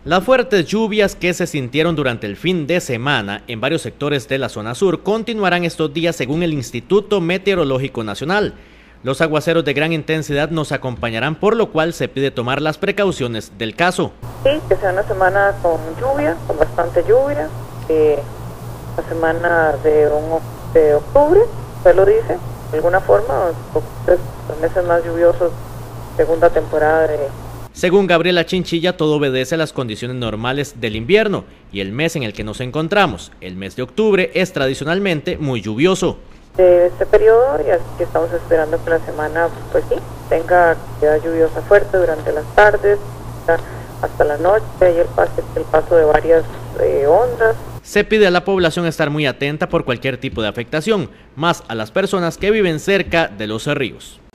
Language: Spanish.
Las fuertes lluvias que se sintieron durante el fin de semana en varios sectores de la zona sur continuarán estos días según el Instituto Meteorológico Nacional. Los aguaceros de gran intensidad nos acompañarán, por lo cual se pide tomar las precauciones del caso. Sí, que sea una semana con lluvia, con bastante lluvia, la semana de octubre, usted lo dice, de alguna forma, los meses más lluviosos, segunda temporada de... Según Gabriela Chinchilla, todo obedece a las condiciones normales del invierno y el mes en el que nos encontramos, el mes de octubre, es tradicionalmente muy lluvioso. De este periodo, y así que estamos esperando que la semana, pues sí, tenga actividad lluviosa fuerte durante las tardes, hasta la noche, hay el paso de varias ondas. Se pide a la población estar muy atenta por cualquier tipo de afectación, más a las personas que viven cerca de los ríos.